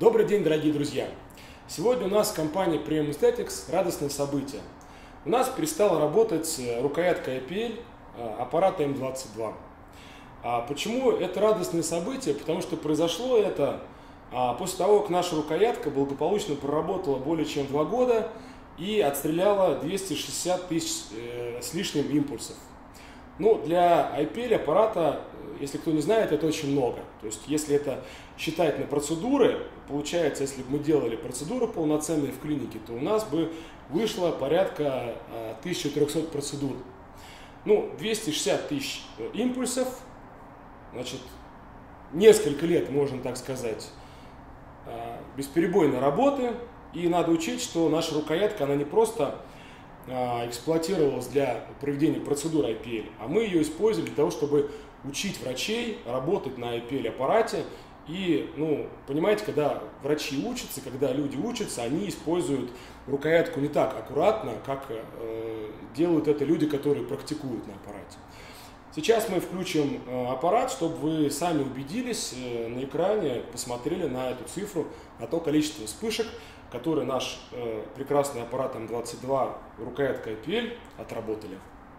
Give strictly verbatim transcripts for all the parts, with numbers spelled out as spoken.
Добрый день, дорогие друзья! Сегодня у нас в компании Premium Aesthetics радостное событие. У нас перестала работать рукоятка ай пи эл аппарата эм двадцать два. Почему это радостное событие? Потому что произошло это после того, как наша рукоятка благополучно проработала более чем два года и отстреляла двести шестьдесят тысяч с лишним импульсов. Ну, для ай пи эл аппарата, если кто не знает, это очень много. То есть, если это считать на процедуры, получается, если бы мы делали процедуры полноценные в клинике, то у нас бы вышло порядка тысячи трёхсот процедур. Ну, двести шестьдесят тысяч импульсов, значит, несколько лет, можно так сказать, бесперебойной работы. И надо учесть, что наша рукоятка, она не просто эксплуатировалась для проведения процедур ай пи эл, а мы ее использовали для того, чтобы учить врачей работать на ай пи эл аппарате. И, ну, понимаете, когда врачи учатся, когда люди учатся, они используют рукоятку не так аккуратно, как э, делают это люди, которые практикуют на аппарате. Сейчас мы включим э, аппарат, чтобы вы сами убедились э, на экране, посмотрели на эту цифру, на то количество вспышек, которые наш э, прекрасный аппарат эм двадцать два рукоятка ай пи эл отработали.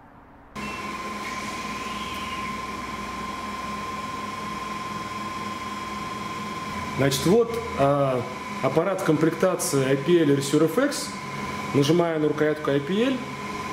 Значит, вот э, аппарат в комплектации ай пи эл Resure эф икс. Нажимаю на рукоятку ай пи эл.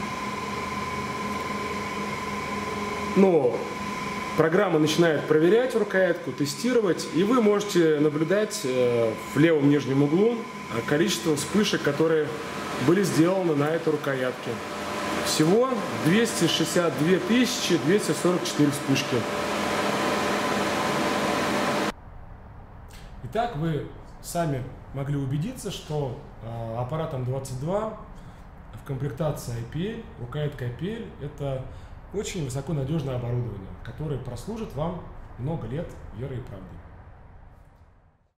Но программа начинает проверять рукоятку, тестировать, и вы можете наблюдать э, в левом нижнем углу количество вспышек, которые были сделаны на этой рукоятке. Всего двести шестьдесят две тысячи двести сорок четыре вспышки. Итак, вы сами могли убедиться, что э, аппарат эм двадцать два в комплектации ай пи эл, рукоятка ай пи эл, это очень высоконадежное оборудование, которое прослужит вам много лет верой и правдой.